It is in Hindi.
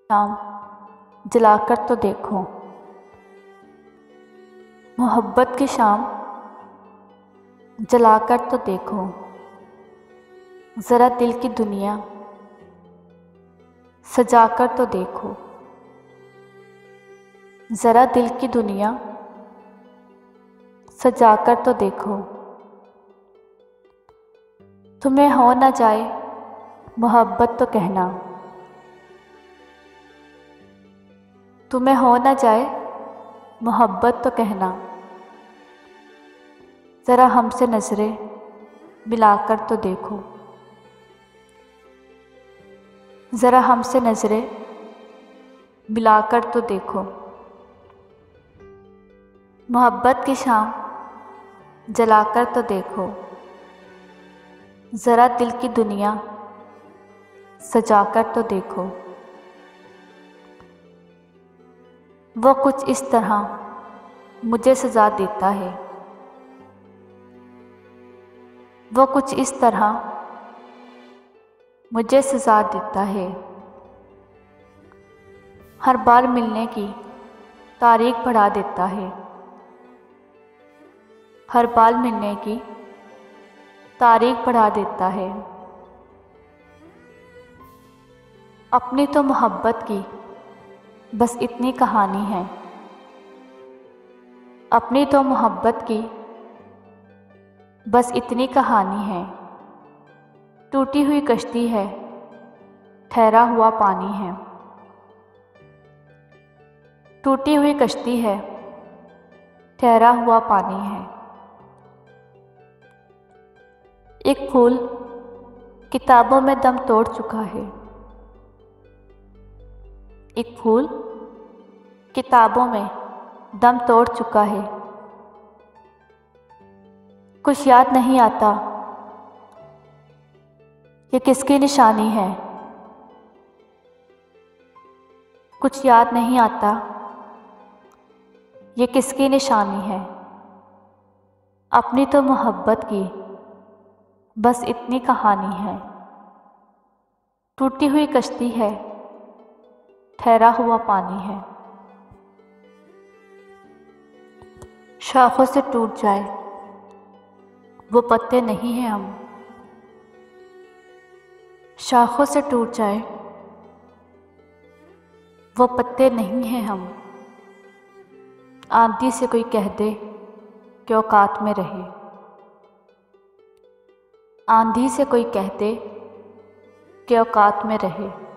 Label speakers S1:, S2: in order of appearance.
S1: शाम जलाकर तो देखो। मोहब्बत की शाम जलाकर तो देखो, ज़रा दिल की दुनिया सजाकर तो देखो। ज़रा दिल की दुनिया सजाकर तो देखो। तुम्हें हो न जाए मोहब्बत तो कहना, तुम्हें हो न जाए मोहब्बत तो कहना। ज़रा हमसे नज़रें मिलाकर तो देखो। ज़रा हमसे नज़रें मिलाकर तो देखो। मोहब्बत की शाम जलाकर तो देखो, ज़रा दिल की दुनिया सजाकर तो देखो। वो कुछ इस तरह मुझे सजा देता है, वो कुछ इस तरह मुझे सजा देता है। हर बार मिलने की तारीख बढ़ा देता है, हर बार मिलने की तारीख बढ़ा देता है। अपनी तो मोहब्बत की बस इतनी कहानी है, अपनी तो मोहब्बत की बस इतनी कहानी है। टूटी हुई कश्ती है, ठहरा हुआ पानी है। टूटी हुई कश्ती है, ठहरा हुआ पानी है। एक फूल किताबों में दम तोड़ चुका है, एक फूल किताबों में दम तोड़ चुका है। कुछ याद नहीं आता ये किसकी निशानी है, कुछ याद नहीं आता ये किसकी निशानी है। अपनी तो मोहब्बत की बस इतनी कहानी है। टूटी हुई कश्ती है, ठहरा हुआ पानी है। शाखों से टूट जाए वो पत्ते नहीं हैं हम, शाखों से टूट जाए वो पत्ते नहीं हैं हम। आंधी से कोई कह दे कि औकात में रहे, आंधी से कोई कह दे कि औकात में रहे।